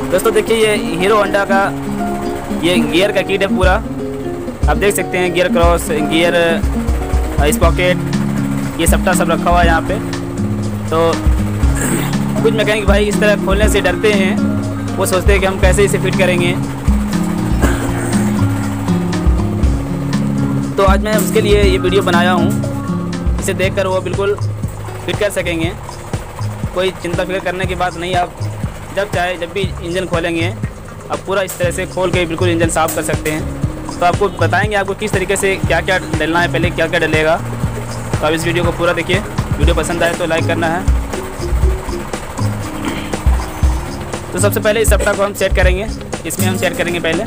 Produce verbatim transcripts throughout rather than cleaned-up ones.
दोस्तों देखिए ये हीरो होंडा का ये गियर का किट है पूरा। आप देख सकते हैं गियर क्रॉस, गियर स्पॉकेट, ये सबटा सब रखा हुआ है यहाँ पे। तो कुछ मैकेनिक भाई इस तरह खोलने से डरते हैं, वो सोचते हैं कि हम कैसे इसे फिट करेंगे। तो आज मैं उसके लिए ये वीडियो बनाया हूँ, इसे देखकर वो बिल्कुल फिट कर सकेंगे। कोई चिंता फिक्र करने की बात नहीं, आप जब चाहे जब भी इंजन खोलेंगे आप पूरा इस तरह से खोल के बिल्कुल इंजन साफ़ कर सकते हैं। तो आपको बताएंगे आपको किस तरीके से क्या क्या डलना है, पहले क्या क्या डलेगा। तो आप इस वीडियो को पूरा देखिए, वीडियो पसंद आए तो लाइक करना है। तो सबसे पहले इस सप्ताह को हम सेट करेंगे, इसमें हम सेट करेंगे पहले।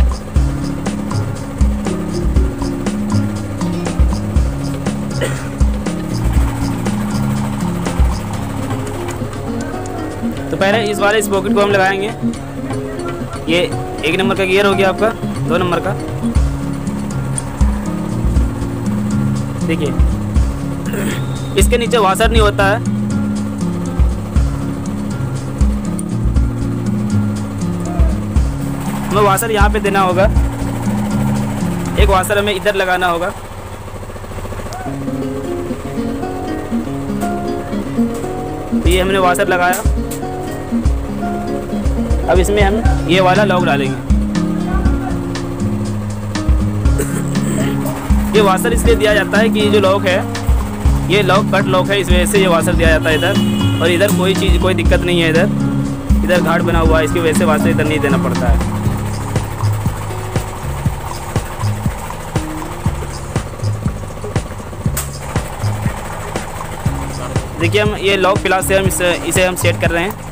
तो पहले इस वाले इस पॉकेट को हम लगाएंगे। ये एक नंबर का गियर हो गया आपका, दो नंबर का। देखिए इसके नीचे वाशर नहीं होता है, हमें वाशर यहाँ पे देना होगा। एक वाशर हमें इधर लगाना होगा। तो ये हमने वाशर लगाया। अब इसमें हम ये वाला लॉक डालेंगे। ये वाशर इसलिए दिया जाता है कि ये जो लॉक है ये लॉक कट लॉक है, इस वजह से ये वाशर दिया जाता है इधर। और इधर कोई चीज़ कोई दिक्कत नहीं है, इधर इधर घाट बना हुआ है, इसकी वजह से वाशर इधर नहीं देना पड़ता है। देखिए हम ये लॉक प्लास से हम इसे, इसे हम सेट कर रहे हैं।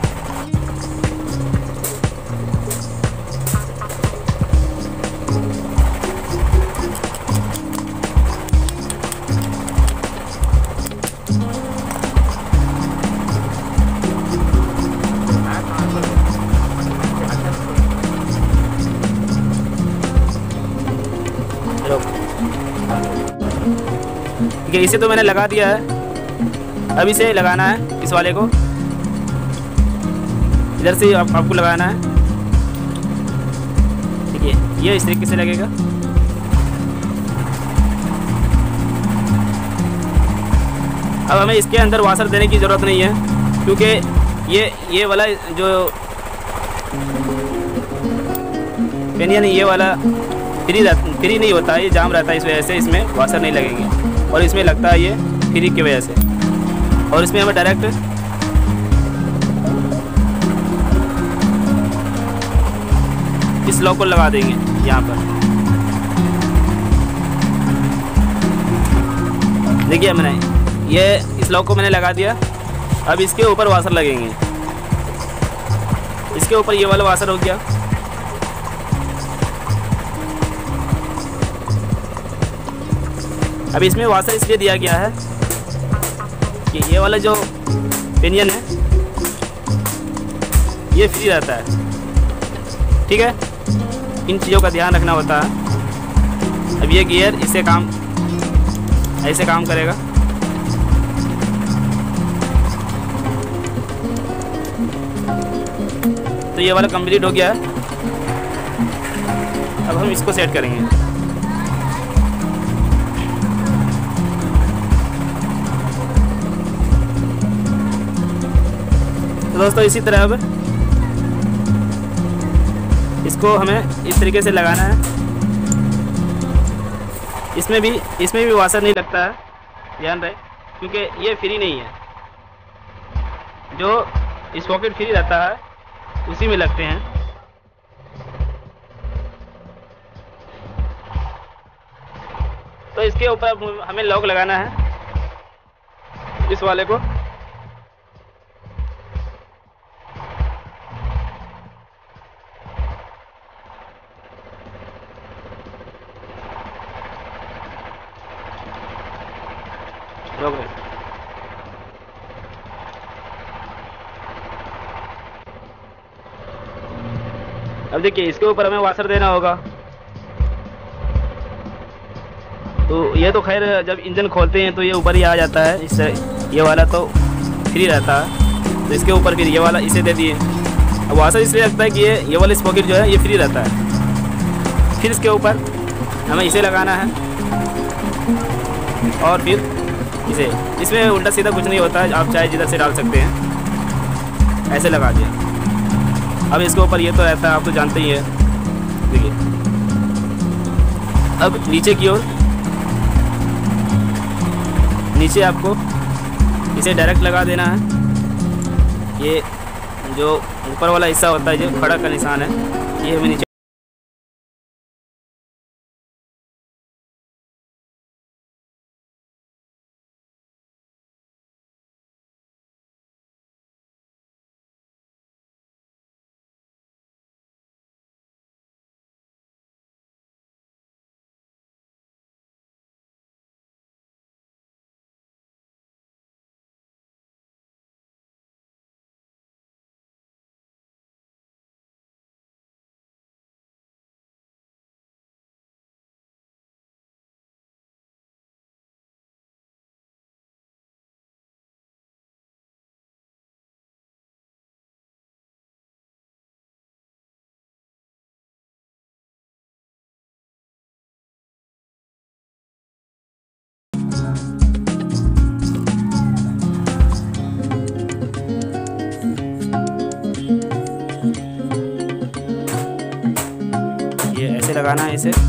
ठीक है, इसे तो मैंने लगा दिया है। अब इसे लगाना है, इस वाले को इधर से आप, आपको लगाना है। ठीक है, ये इस तरीके से लगेगा। अब हमें इसके अंदर वाशर देने की ज़रूरत नहीं है, क्योंकि ये ये वाला जो पेनियन ये वाला फ्री फ्री नहीं होता है, ये जाम रहता है, इस वजह से इसमें वाशर नहीं लगेंगे। और इसमें लगता है ये फ्री की वजह से। और इसमें हमें डायरेक्ट इस लॉक को लगा देंगे यहाँ पर। देखिए मैंने ये इस लॉक को मैंने लगा दिया। अब इसके ऊपर वाशर लगेंगे। इसके ऊपर ये वाला वाशर हो गया। अब इसमें वाशर इसलिए दिया गया है कि ये वाला जो पिनियन है ये फ्री रहता है। ठीक है, इन चीज़ों का ध्यान रखना होता है। अब ये गियर इससे काम ऐसे काम करेगा। तो ये वाला कंप्लीट हो गया है। अब हम इसको सेट करेंगे। तो दोस्तों इसी तरह अब इसको हमें इस तरीके से लगाना है। इसमें भी इसमें भी वाशर नहीं लगता है, ध्यान रहे, क्योंकि ये फ्री नहीं है। जो इस पॉकेट फ्री रहता है उसी में लगते हैं। तो इसके ऊपर हमें लॉक लगाना है, इस वाले को। अब देखिए इसके ऊपर हमें वाशर देना होगा। तो ये तो खैर जब इंजन खोलते हैं तो ये ऊपर ही आ जाता है, इस ये वाला तो फ्री रहता है। तो इसके ऊपर फिर ये वाला इसे दे दिए। अब वाशर इसलिए लगता है कि ये ये वाला स्पॉकेट जो है ये फ्री रहता है। फिर इसके ऊपर हमें इसे लगाना है और फिर इसे, इसमें उल्टा सीधा कुछ नहीं होता है, आप चाहे जिधर से डाल सकते हैं। ऐसे लगा दिया। अब इसके ऊपर ये तो रहता है, आप तो जानते ही है। देखिए अब नीचे की ओर, नीचे आपको इसे डायरेक्ट लगा देना है। ये जो ऊपर वाला हिस्सा होता है जो खड़ा का निशान है, ये हमें नीचे ऐसे लगाना है इसे।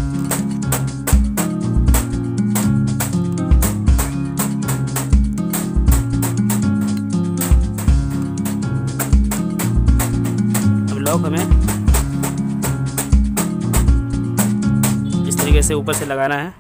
अब लॉक हमें इस तरीके से ऊपर से लगाना है।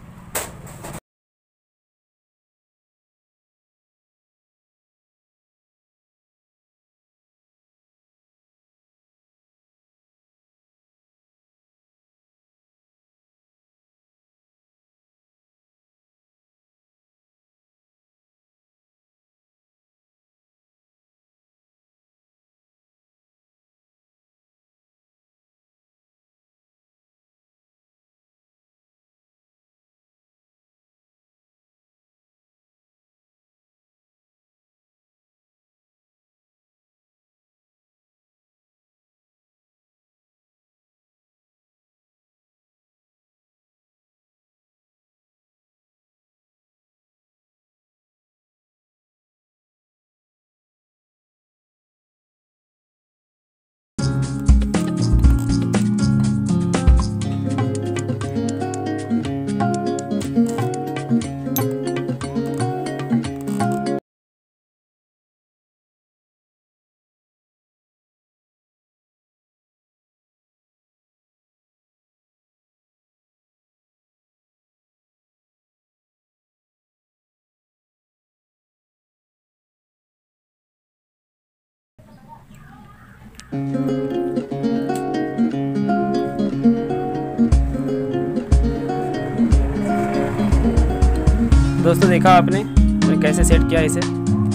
दोस्तों देखा आपने मैं कैसे सेट किया इसे।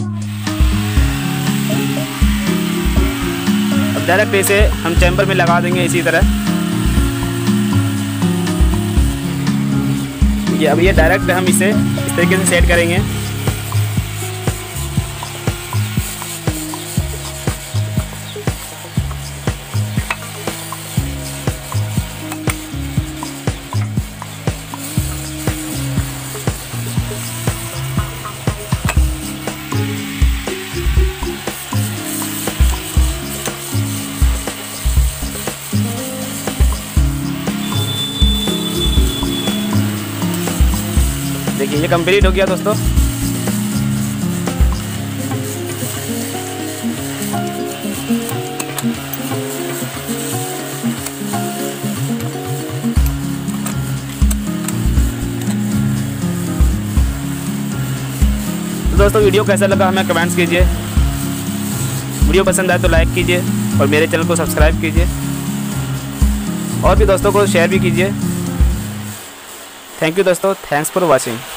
अब डायरेक्ट इसे हम चैम्बर में लगा देंगे इसी तरह। ये अब ये डायरेक्ट हम इसे इस तरीके से सेट करेंगे। देखिए ये कंप्लीट हो गया दोस्तों। तो दोस्तों वीडियो कैसा लगा हमें कमेंट्स कीजिए। वीडियो पसंद आए तो लाइक कीजिए और मेरे चैनल को सब्सक्राइब कीजिए और भी दोस्तों को शेयर भी कीजिए। थैंक यू दोस्तों, थैंक्स फॉर वॉचिंग।